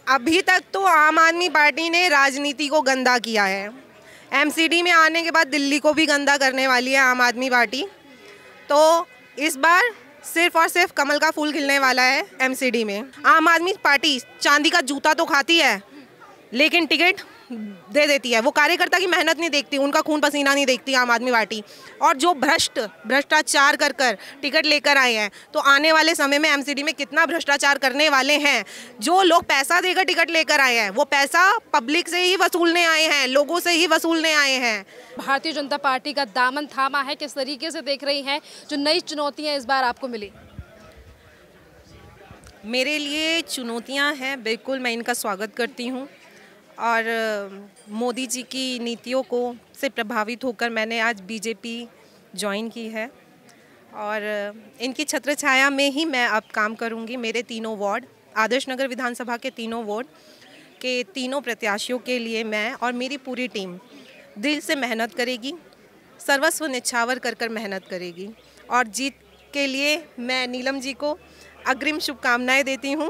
अभी तक तो आम आदमी पार्टी ने राजनीति को गंदा किया है। एमसीडी में आने के बाद दिल्ली को भी गंदा करने वाली है आम आदमी पार्टी। तो इस बार सिर्फ और सिर्फ कमल का फूल खिलने वाला है एमसीडी में। आम आदमी पार्टी चांदी का जूता तो खाती है लेकिन टिकट दे देती है। वो कार्यकर्ता की मेहनत नहीं देखती, उनका खून पसीना नहीं देखती आम आदमी पार्टी। और जो भ्रष्टाचार कर कर टिकट लेकर आए हैं, तो आने वाले समय में एमसीडी में कितना भ्रष्टाचार करने वाले हैं। जो लोग पैसा देकर टिकट लेकर आए हैं, वो पैसा पब्लिक से ही वसूलने आए हैं, लोगों से ही वसूलने आए हैं। भारतीय जनता पार्टी का दामन थामा है, किस तरीके से देख रही हैं जो नई चुनौतियां इस बार आपको मिली? मेरे लिए चुनौतियां हैं, बिल्कुल मैं इनका स्वागत करती हूं। और मोदी जी की नीतियों को से प्रभावित होकर मैंने आज बीजेपी ज्वाइन की है और इनकी छत्र छाया में ही मैं अब काम करूंगी। मेरे तीनों वार्ड, आदर्श नगर विधानसभा के तीनों वार्ड के तीनों प्रत्याशियों के लिए मैं और मेरी पूरी टीम दिल से मेहनत करेगी, सर्वस्व निछावर कर कर मेहनत करेगी। और जीत के लिए मैं नीलम जी को अग्रिम शुभकामनाएं देती हूँ।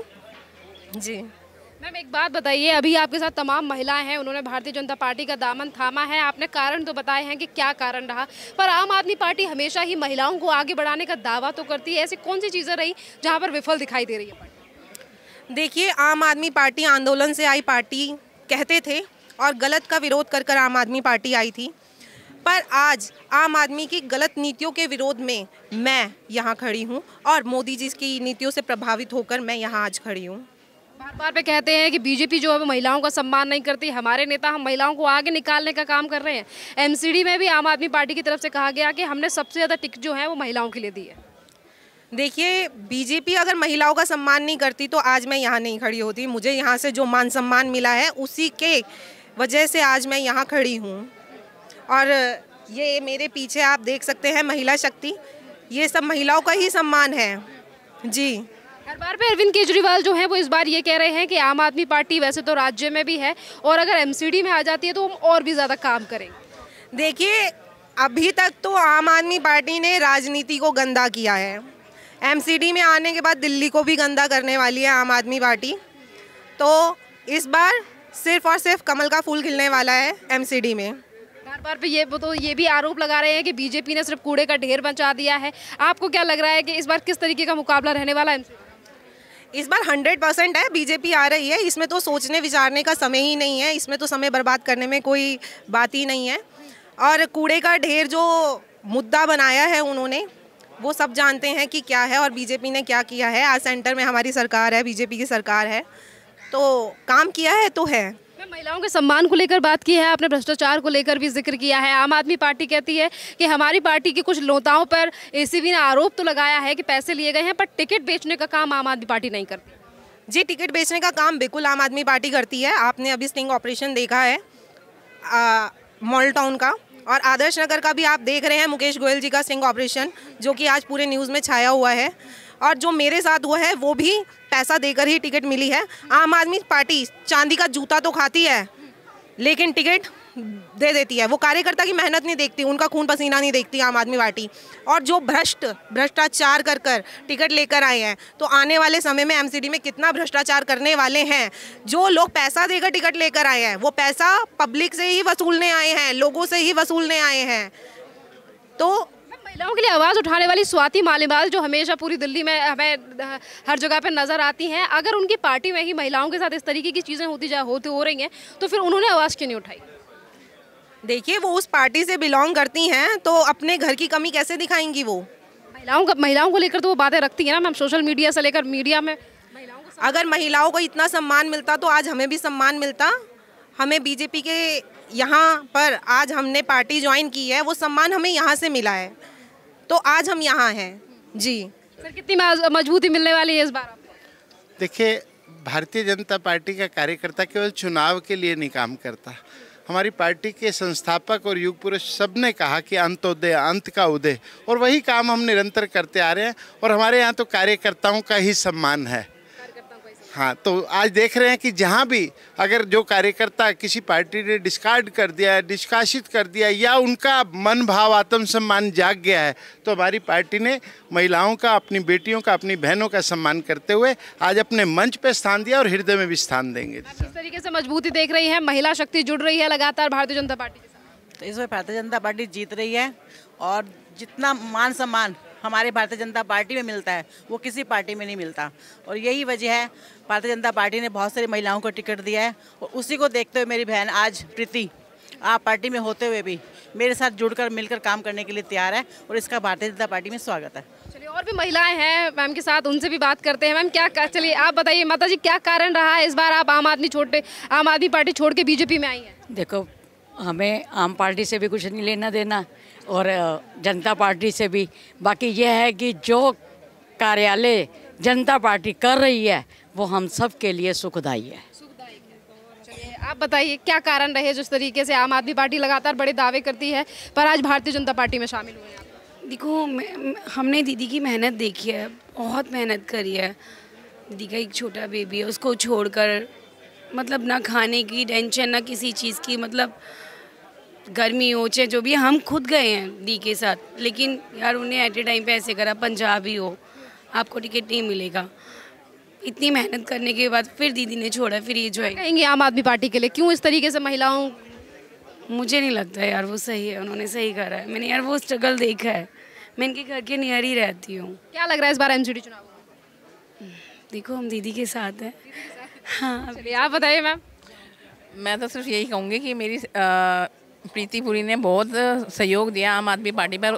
जी मैम, एक बात बताइए, अभी आपके साथ तमाम महिलाएं हैं, उन्होंने भारतीय जनता पार्टी का दामन थामा है। आपने कारण तो बताए हैं कि क्या कारण रहा, पर आम आदमी पार्टी हमेशा ही महिलाओं को आगे बढ़ाने का दावा तो करती है। ऐसी कौन सी चीज़ें रही जहां पर विफल दिखाई दे रही है? देखिए, आम आदमी पार्टी आंदोलन से आई पार्टी कहते थे और गलत का विरोध कर कर आम आदमी पार्टी आई थी। पर आज आम आदमी की गलत नीतियों के विरोध में मैं यहाँ खड़ी हूँ और मोदी जी की नीतियों से प्रभावित होकर मैं यहाँ आज खड़ी हूँ। बार बार पे कहते हैं कि बीजेपी जो है महिलाओं का सम्मान नहीं करती, हमारे नेता हम महिलाओं को आगे निकालने का काम कर रहे हैं। एमसीडी में भी आम आदमी पार्टी की तरफ से कहा गया कि हमने सबसे ज़्यादा टिकट जो है वो महिलाओं के लिए दी है। देखिए, बीजेपी अगर महिलाओं का सम्मान नहीं करती तो आज मैं यहाँ नहीं खड़ी होती। मुझे यहाँ से जो मान सम्मान मिला है उसी के वजह से आज मैं यहाँ खड़ी हूँ। और ये मेरे पीछे आप देख सकते हैं महिला शक्ति, ये सब महिलाओं का ही सम्मान है। जी, हर बार पे अरविंद केजरीवाल जो है वो इस बार ये कह रहे हैं कि आम आदमी पार्टी वैसे तो राज्य में भी है और अगर एमसीडी में आ जाती है तो हम और भी ज़्यादा काम करेंगे। देखिए, अभी तक तो आम आदमी पार्टी ने राजनीति को गंदा किया है। एमसीडी में आने के बाद दिल्ली को भी गंदा करने वाली है आम आदमी पार्टी। तो इस बार सिर्फ और सिर्फ कमल का फूल खिलने वाला है एमसीडी में। बार बार पे ये भी आरोप लगा रहे हैं कि बीजेपी ने सिर्फ कूड़े का ढेर मचा दिया है। आपको क्या लग रहा है कि इस बार किस तरीके का मुकाबला रहने वाला है? इस बार 100% है, बीजेपी आ रही है। इसमें तो सोचने विचारने का समय ही नहीं है, इसमें तो समय बर्बाद करने में कोई बात ही नहीं है। और कूड़े का ढेर जो मुद्दा बनाया है उन्होंने, वो सब जानते हैं कि क्या है और बीजेपी ने क्या किया है। आज सेंटर में हमारी सरकार है, बीजेपी की सरकार है, तो काम किया है तो है। महिलाओं के सम्मान को लेकर बात की है आपने, भ्रष्टाचार को लेकर भी जिक्र किया है। आम आदमी पार्टी कहती है कि हमारी पार्टी के कुछ नेताओं पर एसीबी ने आरोप तो लगाया है कि पैसे लिए गए हैं, पर टिकट बेचने का काम आम आदमी पार्टी नहीं करती। जी, टिकट बेचने का काम बिल्कुल आम आदमी पार्टी करती है। आपने अभी स्टिंग ऑपरेशन देखा है मॉडल टाउन का, और आदर्श नगर का भी आप देख रहे हैं मुकेश गोयल जी का स्टिंग ऑपरेशन, जो कि आज पूरे न्यूज़ में छाया हुआ है। और जो मेरे साथ हुआ है वो भी पैसा देकर ही टिकट मिली है। आम आदमी पार्टी चांदी का जूता तो खाती है लेकिन टिकट दे देती है। वो कार्यकर्ता की मेहनत नहीं देखती, उनका खून पसीना नहीं देखती आम आदमी पार्टी। और जो भ्रष्टाचार कर कर टिकट लेकर आए हैं, तो आने वाले समय में एमसीडी में कितना भ्रष्टाचार करने वाले हैं। जो लोग पैसा देकर टिकट लेकर आए हैं, वो पैसा पब्लिक से ही वसूलने आए हैं, लोगों से ही वसूलने आए हैं। तो महिलाओं के लिए आवाज़ उठाने वाली स्वाति मालिवाल जो हमेशा पूरी दिल्ली में हमें हर जगह पे नजर आती हैं, अगर उनकी पार्टी में ही महिलाओं के साथ इस तरीके की चीज़ें हो रही हैं तो फिर उन्होंने आवाज़ क्यों नहीं उठाई? देखिए, वो उस पार्टी से बिलोंग करती हैं तो अपने घर की कमी कैसे दिखाएंगी? वो महिलाओं को लेकर तो वो बातें रखती है ना मैम, सोशल मीडिया से लेकर मीडिया में महिलाओं को। अगर महिलाओं को इतना सम्मान मिलता तो आज हमें भी सम्मान मिलता। हमें बीजेपी के यहाँ पर आज हमने पार्टी ज्वाइन की है, वो सम्मान हमें यहाँ से मिला है, तो आज हम यहाँ हैं। जी सर, कितनी मजबूती मिलने वाली है इस बार? देखिए, भारतीय जनता पार्टी का कार्यकर्ता केवल चुनाव के लिए नहीं काम करता। हमारी पार्टी के संस्थापक और युग पुरुष सब ने कहा कि अंत्योदय, अंत का उदय, और वही काम हम निरंतर करते आ रहे हैं। और हमारे यहाँ तो कार्यकर्ताओं का ही सम्मान है। हाँ, तो आज देख रहे हैं कि जहाँ भी अगर जो कार्यकर्ता किसी पार्टी ने डिस्कार्ड कर दिया, निष्कासित कर दिया या उनका मन भाव आत्मसम्मान जाग गया है, तो हमारी पार्टी ने महिलाओं का, अपनी बेटियों का, अपनी बहनों का सम्मान करते हुए आज अपने मंच पे स्थान दिया और हृदय में भी स्थान देंगे। किस तरीके से मजबूती देख रही है, महिला शक्ति जुड़ रही है लगातार भारतीय जनता पार्टी के साथ? तो इस बार भारतीय जनता पार्टी जीत रही है और जितना मान सम्मान हमारे भारतीय जनता पार्टी में मिलता है वो किसी पार्टी में नहीं मिलता, और यही वजह है भारतीय जनता पार्टी ने बहुत सारी महिलाओं को टिकट दिया है। और उसी को देखते हुए मेरी बहन आज प्रीति आप पार्टी में होते हुए भी मेरे साथ जुड़कर मिलकर काम करने के लिए तैयार है, और इसका भारतीय जनता पार्टी में स्वागत है। चलिए, और भी महिलाएं हैं मैम के साथ, उनसे भी बात करते हैं। मैम चलिए आप बताइए माता जी, क्या कारण रहा है इस बार आप आम आदमी पार्टी छोड़ के बीजेपी में आई हैं? देखो, हमें आम पार्टी से भी कुछ नहीं लेना देना और जनता पार्टी से भी। बाकी यह है कि जो कार्यालय जनता पार्टी कर रही है वो हम सब के लिए सुखदायी है। चलिए आप बताइए, क्या कारण रहे जिस तरीके से आम आदमी पार्टी लगातार बड़े दावे करती है पर आज भारतीय जनता पार्टी में शामिल हुए हैं? देखो, हमने दीदी की मेहनत देखी है, बहुत मेहनत करी है। दीदी का एक छोटा बेबी है, उसको छोड़कर मतलब ना खाने की टेंशन ना किसी चीज़ की, मतलब गर्मी हो चाहे जो भी, हम खुद गए हैं दी के साथ, लेकिन यार उन्हें एट ए टाइम पे ऐसे करा, पंजाबी हो आपको टिकट नहीं मिलेगा। इतनी मेहनत करने के बाद फिर दीदी ने छोड़ा, फिर ये जो है कहेंगे आम आदमी पार्टी के लिए क्यों इस तरीके से महिलाओं? मुझे नहीं लगता यार वो सही है, उन्होंने सही करा है। मैंने यार वो स्ट्रगल देखा है, मैं इनके घर के नियर ही रहती हूँ। क्या लग रहा है इस बार एमसीडी चुनाव? देखो, हम दीदी के साथ हैं। हाँ, चलिए आप बताइए मैम। मैं तो सिर्फ यही कहूँगी कि मेरी प्रीति पुरी ने बहुत सहयोग दिया आम आदमी पार्टी पर।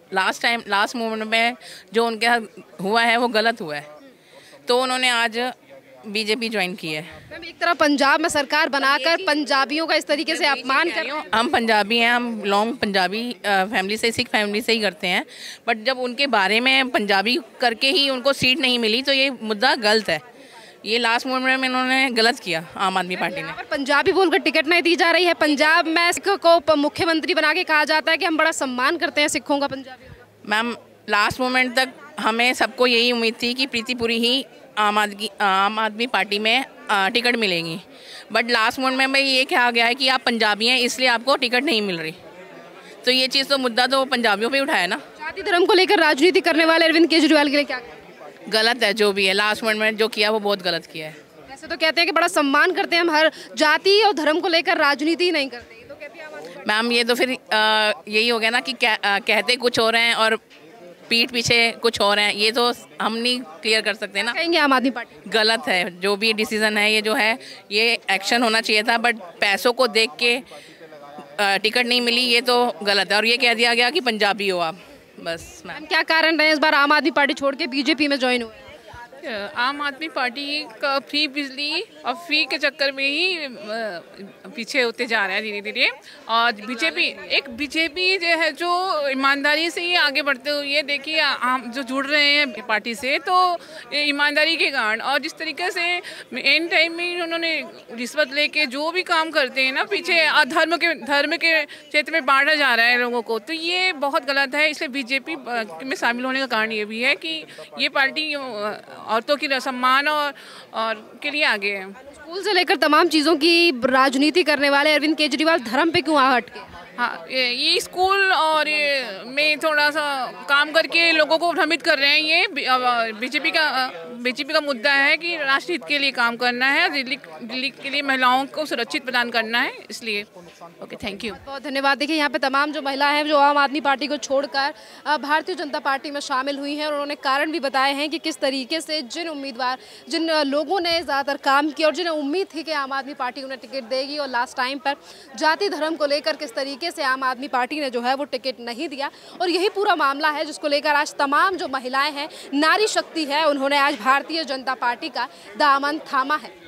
लास्ट मोमेंट में जो उनके साथ हुआ है वो गलत हुआ है, तो उन्होंने आज बीजेपी ज्वाइन की है। मैम, एक तरह पंजाब में सरकार बनाकर पंजाबियों का इस तरीके से अपमान कर रहे हैं। हम पंजाबी हैं, हम बिलोंग पंजाबी फैमिली से, सिख फैमिली से ही करते हैं, बट जब उनके बारे में पंजाबी करके ही उनको सीट नहीं मिली तो ये मुद्दा गलत है। ये लास्ट मोमेंट में इन्होंने गलत किया आम आदमी पार्टी ने। पंजाबी बोलकर टिकट नहीं दी जा रही है। पंजाब में सिख को मुख्यमंत्री बना के कहा जाता है कि हम बड़ा सम्मान करते हैं सिखों का पंजाबी। मैम, लास्ट मोमेंट तक हमें सबको यही उम्मीद थी कि प्रीति पुरी ही आम आदमी पार्टी में टिकट मिलेंगी, बट लास्ट मोमेंट में ये कहा गया है कि आप पंजाबी हैं इसलिए आपको टिकट नहीं मिल रही। तो ये चीज़ तो मुद्दा तो पंजाबियों पे उठाया ना। जाति धर्म को लेकर राजनीति करने वाले अरविंद केजरीवाल के लिए क्या गलत है? जो भी है लास्ट मोमेंट में जो किया वो बहुत गलत किया है। वैसे तो कहते हैं कि बड़ा सम्मान करते हैं हम, हर जाति और धर्म को लेकर राजनीति नहीं करते, तो कहती है मैम ये तो फिर यही हो गया ना कि कहते कुछ हो रहे हैं और पीठ पीछे कुछ हो रहे हैं। ये तो हम नहीं क्लियर कर सकते ना। कहेंगे आम आदमी पार्टी गलत है जो भी डिसीजन है, ये जो है ये एक्शन होना चाहिए था, बट पैसों को देख के टिकट नहीं मिली, ये तो गलत है। और ये कह दिया गया कि पंजाबी हो आप, बस। मैम, क्या कारण रहे इस बार आम आदमी पार्टी छोड़ के बीजेपी में ज्वाइन हुए? आम आदमी पार्टी का फ्री बिजली और फ्री के चक्कर में ही पीछे होते जा रहा है धीरे धीरे। और बीजेपी जो है जो ईमानदारी से ही आगे बढ़ते हुए देखिए हम जो जुड़ रहे हैं पार्टी से, तो ईमानदारी के कारण और जिस तरीके से एंड टाइम में उन्होंने रिश्वत लेके जो भी काम करते हैं ना पीछे धर्म के क्षेत्र में बांटा जा रहा है लोगों को, तो ये बहुत गलत है। इसलिए बीजेपी में शामिल होने का कारण ये भी है कि ये पार्टी औरतों की सम्मान और के लिए आगे है। स्कूल से लेकर तमाम चीज़ों की राजनीति करने वाले अरविंद केजरीवाल धर्म पे क्यों हट के? हाँ, ये स्कूल और में थोड़ा सा काम करके लोगों को भ्रमित कर रहे हैं। ये बीजेपी का मुद्दा है कि राष्ट्र हित के लिए काम करना है, दिल्ली के लिए महिलाओं को सुरक्षित प्रदान करना है, इसलिए। ओके, थैंक यू, बहुत धन्यवाद। देखिए यहाँ पे तमाम जो महिला हैं जो आम आदमी पार्टी को छोड़कर भारतीय जनता पार्टी में शामिल हुई हैं और उन्होंने कारण भी बताए हैं कि किस तरीके से जिन लोगों ने ज़्यादातर काम किया और जिन्हें उम्मीद थी कि आम आदमी पार्टी उन्हें टिकट देगी, और लास्ट टाइम पर जाति धर्म को लेकर किस तरीके से आम आदमी पार्टी ने जो है वो टिकट नहीं दिया। और यही पूरा मामला है जिसको लेकर आज तमाम जो महिलाएं हैं, नारी शक्ति है, उन्होंने आज भारतीय जनता पार्टी का दामन थामा है।